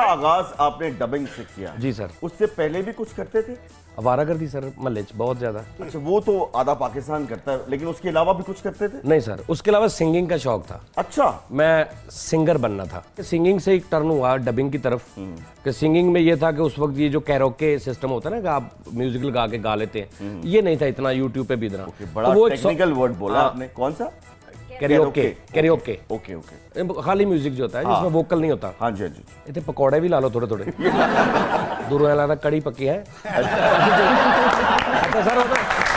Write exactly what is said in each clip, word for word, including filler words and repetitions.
आगाज आपने डबिंग से किया? जी सर। उससे पहले भी कुछ करते थे? आवारागर्दी सर, महल्ले च बहुत ज्यादा। अच्छा, वो तो आधा पाकिस्तान करता है, लेकिन उसके अलावा भी कुछ करते थे? नहीं सर, उसके अलावा सिंगिंग का शौक था। अच्छा, मैं सिंगर बनना था। सिंगिंग से एक टर्न हुआ डबिंग की तरफ कि सिंगिंग में ये था कि उस वक्त ये जो कैरोके सिस्टम होता है ना कि आप म्यूजिक लगा के गा लेते हैं, ये नहीं था इतना यूट्यूब पे भी इतना। बड़ा तो वो टेक्निकल वर्ड बोला आपने, कौन सा? कैरियोके। कैरियोके ओके ओके, खाली म्यूजिक जो होता है जिसमें वोकल नहीं होता। हाँ जी हाँ जी। इतने पकौड़े भी ला लो थोड़े थोड़े दूरों लगता कड़ी पक्की है। अच्छा सर,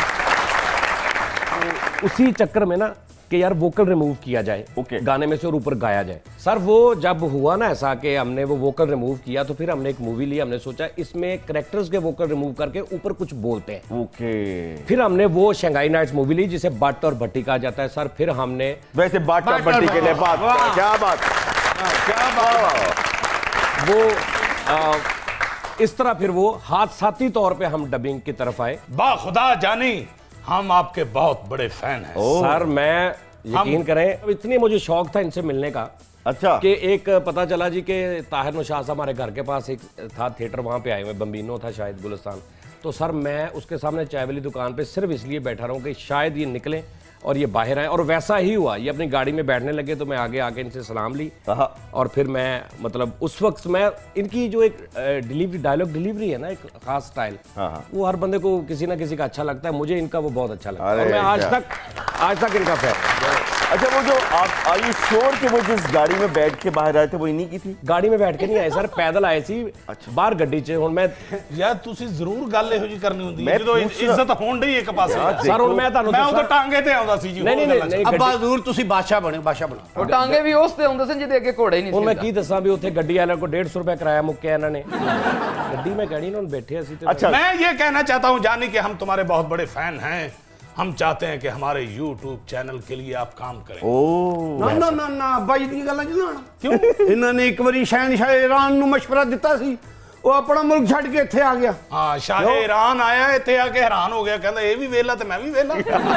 उसी चक्कर में ना कि यार वोकल रिमूव किया जाए okay. गाने में से और ऊपर गाया जाए। सर वो जब हुआ ना ऐसा कि हमने वो वोकल रिमूव किया तो फिर हमने एक मूवी ली, हमने सोचा इसमें कैरेक्टर्स के वोकल रिमूव करके ऊपर कुछ बोलते हैं। Okay okay. फिर हमने वो शंघाई नाइट्स मूवी ली जिसे बट और भट्टी कहा जाता है। सर फिर हमने वैसे बट और भट्टी के लिए बात, क्या बात, क्या बात। वो आ, इस तरह फिर वो हादसाती तौर पे हम डबिंग की तरफ आए। बा खुदा जानी हम आपके बहुत बड़े फैन हैं। सर मैं यकीन करें, इतनी मुझे शौक था इनसे मिलने का। अच्छा, कि एक पता चला जी कि ताहिर नौशाद साहब हमारे घर के पास एक था थिएटर, वहां पे आए हुए, बम्बिनो था शायद, गुलिस्तान। तो सर मैं उसके सामने चाय वाली दुकान पे सिर्फ इसलिए बैठा रहा हूँ कि शायद ये निकले और ये बाहर आए, और वैसा ही हुआ। ये अपनी गाड़ी में बैठने लगे तो मैं आगे आके इनसे सलाम ली और फिर मैं मतलब उस वक्त मैं इनकी जो एक डिलीवरी डायलॉग डिलीवरी है ना, एक खास स्टाइल, वो हर बंदे को किसी ना किसी का अच्छा लगता है। मुझे इनका वो बहुत अच्छा लगता है और मैं आज तक आज तक इनका फैन। अच्छा, वो जो आप आर यू श्योर कि वो जिस गाड़ी में बैठ के बाहर आए थे वो इन्हीं की थी? गाड़ी में बैठ के नहीं आए सर, पैदल आए सी। अच्छा, बाहर गड्डी च हुन मैं यार तुसी जरूर गल ਇਹੋ ਜੀ ਕਰਨੀ ਹੁੰਦੀ ਹੈ ਜਦੋਂ ਇੱਜ਼ਤ ਹੋਣ ਡਈ ਇੱਕ ਪਾਸੇ। ਸਰ ਹੁਣ ਮੈਂ ਤੁਹਾਨੂੰ ਮੈਂ ਉਹ ਤਾਂ ਟਾਂਗੇ ਤੇ ਆਉਂਦਾ ਸੀ ਜੀ। ਨਹੀਂ ਨਹੀਂ, ਅੱਬਾ ਜ਼ਰੂਰ ਤੁਸੀਂ ਬਾਦਸ਼ਾਹ ਬਣੇ, ਬਾਦਸ਼ਾਹ ਬਣੇ। ਉਹ ਟਾਂਗੇ ਵੀ ਉਸ ਤੇ ਹੁੰਦੇ ਸਨ ਜਿਹਦੇ ਅੱਗੇ ਘੋੜੇ ਨਹੀਂ ਸੀ। ਹੁਣ ਮੈਂ ਕੀ ਦੱਸਾਂ ਵੀ ਉੱਥੇ ਗੱਡੀ ਵਾਲਿਆਂ ਕੋਲ डेढ़ सौ ਰੁਪਏ ਕਿਰਾਇਆ ਮੁੱਕਿਆ ਇਹਨਾਂ ਨੇ। ਗੱਡੀ ਮੈਂ ਕਹਿਣੀ ਉਹਨਾਂ ਨੂੰ ਬੈਠੇ ਅਸੀਂ ਤੇ। अच्छा, मैं ये कहना चाहता हूँ जानी कि हम तुम्हारे बहुत बड़े फैन हैं। हम चाहते हैं कि हमारे यूट्यूब चैनल के लिए आप काम करें। ओह ਨਾ ਨਾ ਨਾ ਨਾ ਬਾਈ ਦੀਆਂ ਗੱਲਾਂ ਚ ਨਾ ਕਿਉਂ? ਇਹਨਾਂ ਨੇ ਇੱਕ ਵਾਰੀ ਸ਼ਹਿਨशाह ईरान ਨੂੰ ਮਸ਼ਵਰਾ ਦਿੱਤਾ ਸੀ, ਉਹ ਆਪਣਾ ਮੁਲਕ ਛੱਡ ਕੇ ਇੱਥੇ ਆ ਗਿਆ। हाँ, शाह ईरान आया ਇੱਥੇ आके हैरान हो गया, कहता ये भी वेला तो मैं भी वेला।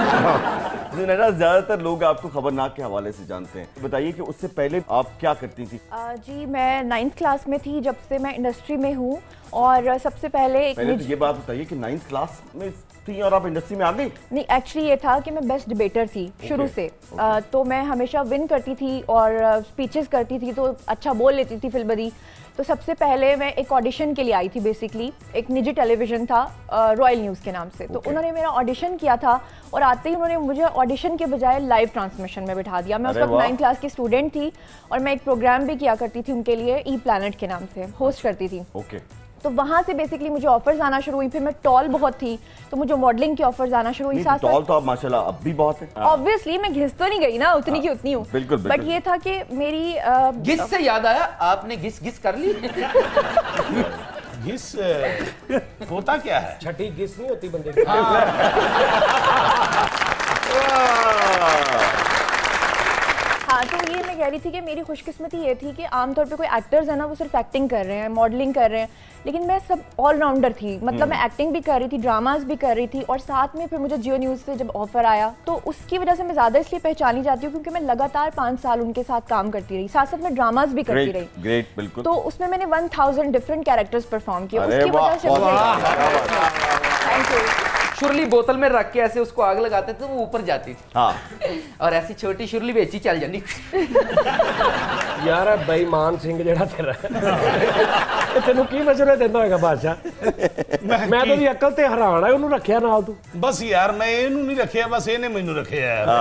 ज्यादातर लोग आपको खबरनाक के हवाले से जानते हैं, बताइए कि उससे पहले आप क्या करती थी? आ, जी मैं नाइन्थ क्लास में थी जब से मैं इंडस्ट्री में हूँ। और सबसे पहले एक पहले तो ये बात बताइए कि नाइन्थ क्लास में थी और आप इंडस्ट्री में आ गई? नहीं, एक्चुअली ये था कि मैं बेस्ट डिबेटर थी शुरू से। आ, तो मैं हमेशा विन करती थी और स्पीचेस करती थी तो अच्छा बोल लेती थी फिल्बदी। तो सबसे पहले मैं एक ऑडिशन के लिए आई थी, बेसिकली एक निजी टेलीविजन था रॉयल न्यूज़ के नाम से। तो उन्होंने मेरा ऑडिशन किया था और आते ही उन्होंने मुझे ऑडिशन के बजाय लाइव ट्रांसमिशन में बिठा दिया। मैं उस वक्त नाइन्थ क्लास की स्टूडेंट थी और मैं एक प्रोग्राम भी किया करती थी उनके लिए, ई प्लैनेट के नाम से होस्ट करती थी। ओके। तो वहाँ से बेसिकली मुझे ऑफर्स आना शुरू हुई। फिर मैं टॉल बहुत थी तो मुझे मॉडलिंग की ऑफर्स आना शुरू हुई। साथ टॉल तो आप माशाल्लाह अब भी बहुत है। ऑब्वियसली मैं घिस तो नहीं गई ना, उतनी की उतनी हूँ। बिल्कुल, बट ये था कि मेरी घिस से याद आया, आपने घिस घिस कर ली। घिस होता क्या है? छठी घिस नहीं होती बंदे की। हाँ, तो ये मैं कह रही थी कि मेरी खुशकिस्मती ये थी कि आमतौर पे कोई एक्टर्स है ना वो सिर्फ एक्टिंग कर रहे हैं, मॉडलिंग कर रहे हैं, लेकिन मैं सब ऑलराउंडर थी। मतलब मैं एक्टिंग भी कर रही थी, ड्रामास भी कर रही थी और साथ में फिर मुझे जियो न्यूज़ से जब ऑफर आया तो उसकी वजह से मैं ज़्यादा इसलिए पहचानी जाती हूँ क्योंकि मैं लगातार पाँच साल उनके साथ काम करती रही, साथ साथ में ड्रामास भी करती रही। ग्रेट, बिल्कुल। तो उसमें मैंने one thousand different characters perform किए, उसकी वजह से। Thank you. शुरली बोतल में रख के ऐसे उसको आग लगाते थे तो वो ऊपर जाती थी। हाँ। और ऐसी छोटी शुरली बेची चल जानी। यार बेईमान सिंह जेड़ा तेरा तेनू की मशवरे देंदा होएगा बादशाह? मैं तो दी अकल ते हैरान है, उन्होंने रखिया नाल तू। बस यार मैं इनू नहीं रखिया, बस इन्हें मैनू रखिया यार।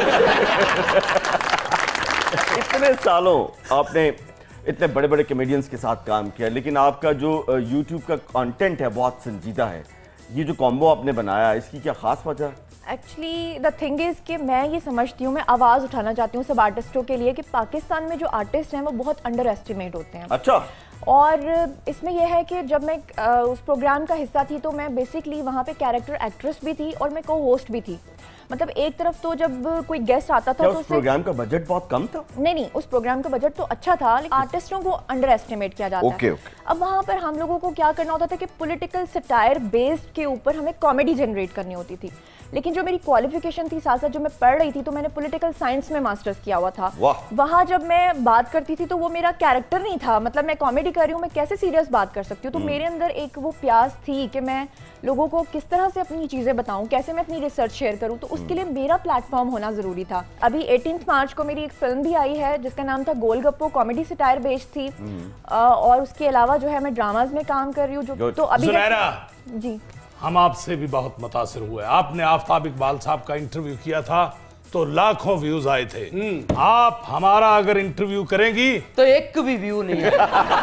इतने सालों आपने इतने बड़े बड़े कॉमेडियंस के साथ काम किया, लेकिन आपका जो यूट्यूब का कंटेंट है बहुत संजीदा है। ये जो कॉम्बो आपने बनाया इसकी क्या खास वजह है? एक्चुअली द थिंग इज़ कि मैं ये समझती हूँ, मैं आवाज़ उठाना चाहती हूँ सब आर्टिस्टों के लिए कि पाकिस्तान में जो आर्टिस्ट हैं वो बहुत अंडर एस्टिमेट होते हैं। अच्छा। और इसमें यह है कि जब मैं आ, उस प्रोग्राम का हिस्सा थी तो मैं बेसिकली वहाँ पे कैरेक्टर एक्ट्रेस भी थी और मैं को होस्ट भी थी। मतलब एक तरफ तो जब कोई गेस्ट आता था तो उस प्रोग्राम का बजट बहुत कम था? नहीं नहीं, उस प्रोग्राम का बजट तो अच्छा था लेकिन आर्टिस्टों को अंडर एस्टिमेट किया जाता okay, है। okay. अब वहाँ पर हम लोगों को क्या करना होता था कि पॉलिटिकल सटायर बेस्ड के ऊपर हमें कॉमेडी जनरेट करनी होती थी। लेकिन जो मेरी क्वालिफिकेशन थी, साथ साथ जो मैं पढ़ रही थी, तो मैंने पॉलिटिकल साइंस में मास्टर्स किया हुआ था। वहाँ जब मैं बात करती थी तो वो मेरा कैरेक्टर नहीं था, मतलब मैं कॉमेडी कर रही हूँ, मैं कैसे सीरियस बात कर सकती हूँ। तो मेरे अंदर एक वो प्यास थी कि मैं लोगों को किस तरह से अपनी चीज़ें बताऊँ, कैसे मैं अपनी रिसर्च शेयर करूँ, तो उसके लिए मेरा प्लेटफॉर्म होना ज़रूरी था। अभी एटीन मार्च को मेरी एक फिल्म भी आई है जिसका नाम था गोलगप्पो, कॉमेडी सटायर बेस्ड थी, और उसके अलावा जो है मैं ड्रामाज में काम कर रही हूँ। जो तो अभी जी हम आपसे भी बहुत मुतासिर हुए। आपने आफ्ताब इकबाल साहब का इंटरव्यू किया था तो लाखों व्यूज आए थे। आप हमारा अगर इंटरव्यू करेंगी तो एक भी व्यू नहीं है।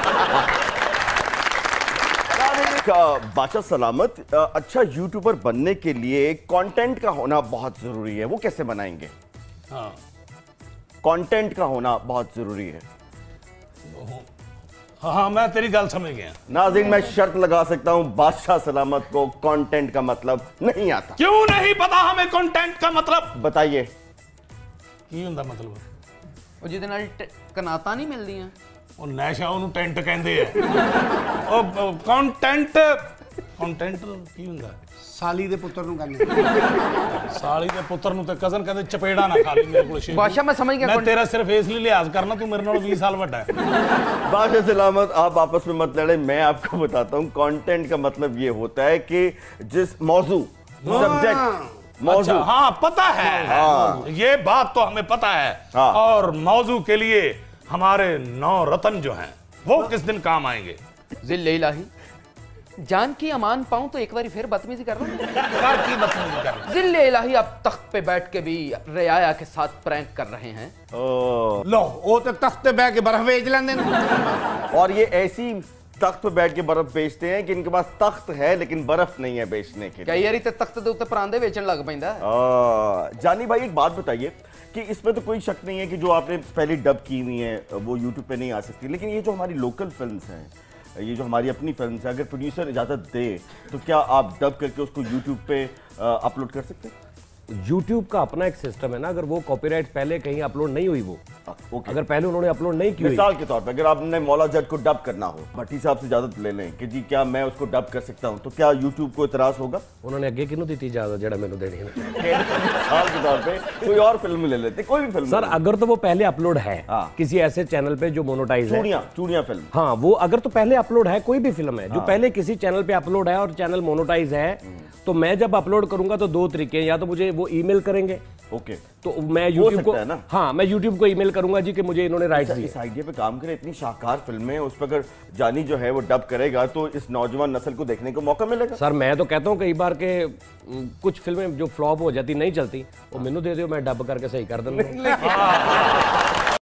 बादशाह सलामत, अच्छा यूट्यूबर बनने के लिए कंटेंट का होना बहुत जरूरी है, वो कैसे बनाएंगे? हाँ, कंटेंट का होना बहुत जरूरी है। हाँ, मैं तेरी गल समझ गया। नाज़रीन, मैं शर्त लगा सकता हूं बादशाह सलामत को कंटेंट का मतलब नहीं आता। क्यों नहीं पता हमें कंटेंट का मतलब? बताइए की ਹੁੰਦਾ मतलब? ਉਹ ਜਿਹਦੇ ਨਾਲ ਕਨਾਤਾਂ ਨਹੀਂ ਮਿਲਦੀਆਂ, ਉਹ ਨੈਸ਼ਾ ਉਹਨੂੰ ਟੈਂਟ ਕਹਿੰਦੇ ਆ। ਉਹ ਕੰਟੈਂਟ ਕੰਟੈਂਟ ਕੀ ਹੁੰਦਾ? ਸਾਲੀ ਦੇ ਪੁੱਤਰ ਨੂੰ ਕਹਿੰਦੇ। ਸਾਲੀ ਦੇ ਪੁੱਤਰ ਨੂੰ ਤੇ ਕਜ਼ਨ ਕਹਿੰਦੇ, ਚਪੇੜਾ ਨਾ ਖਾ ਲਈ ਮੇਰੇ ਕੋਲ। ਸ਼ੇਰ ਬਾਦਸ਼ਾਹ ਮੈਂ ਸਮਝ ਗਿਆ। मैं तेरा सिर्फ इसलिए लिहाज करना, तू मेरे नालों बीस साल बड़ा है। बादशाह सलामत, आप आपस में मत लड़े, मैं आपको बताता हूं। कंटेंट का मतलब ये होता है कि जिस मौजू, सब्जेक्ट, मौजू। अच्छा, हाँ पता है, हाँ। ये बात तो हमें पता है। हाँ। और मौजू के लिए हमारे नौ रतन जो हैं वो किस दिन काम आएंगे? जिल्ले इलाही जान की अमान पाऊं तो एक बार फिर बदतमीजी कर रहा हूं। कार की बदतमीजी कर रहे हैं? जिल्ले इलाही आप तख्त पे बैठ के भी रियाया के साथ प्रैंक कर रहे हैं। लो वो तो तख्त पे बैठ के बर्फ बेच लेंदे ने। और ये ऐसी तख्त पे बैठ के बर्फ बेचते हैं कि इनके पास तख्त है लेकिन बर्फ नहीं है बेचने के लिए। कई यारी ते तख्त दे उत्ते परांदे बेचन लग पैंदा है। आ, जानी भाई, एक बात बताइए कि इसमें तो कोई शक नहीं है कि जो आपने पहले डब की हुई है वो यूट्यूब पे नहीं आ सकती, लेकिन ये जो हमारी लोकल फिल्म्स हैं, ये जो हमारी अपनी फिल्म है, अगर प्रोड्यूसर इजाज़त दे तो क्या आप डब करके उसको यूट्यूब पे अपलोड कर सकते हैं? यूट्यूब का अपना एक सिस्टम है ना, अगर वो कॉपीराइट पहले कहीं अपलोड नहीं हुई, वो ओके, अगर पहले उन्होंने अपलोड नहीं की, मिसाल के तौर पे अगर आपने मौला जट को डब करना हो, भट्टी साहब से इजाजत ले लें कि जी क्या मैं उसको डब कर सकता हूं, तो क्या यूट्यूब को इतराज होगा? उन्होंने अगे किन्हों दी इजाजत जेड़ा मैंने देनी है? मिसाल के तौर पे कोई और फिल्म ले लेते, कोई भी फिल्म सर, अगर तो वो पहले अपलोड है हाँ। किसी ऐसे चैनल पे जो मोनेटाइज है, चूड़ियां चूड़ियां फिल्म, हाँ, वो अगर तो पहले अपलोड है, कोई भी फिल्म है जो पहले किसी चैनल पे अपलोड है और चैनल मोनेटाइज है, तो मैं जब अपलोड करूंगा तो दो तरीके, या तो मुझे वो ईमेल करेंगे, ओके, तो मैं यूट्यूब को, है ना? हाँ, मैं यूट्यूब को ईमेल करूंगा जी कि मुझे इन्होंने राइट्स दिए। इस आइडिया पे काम करें, इतनी शाहकार फिल्में, उस पर अगर जानी जो है वो डब करेगा तो इस नौजवान नस्ल को देखने को मौका मिलेगा। सर, मैं तो कहता हूँ कई बार के कुछ फिल्में जो फ्लॉप हो जाती, नहीं चलती, वो मैनू दे दो, मैं डब करके सही कर दूंगा।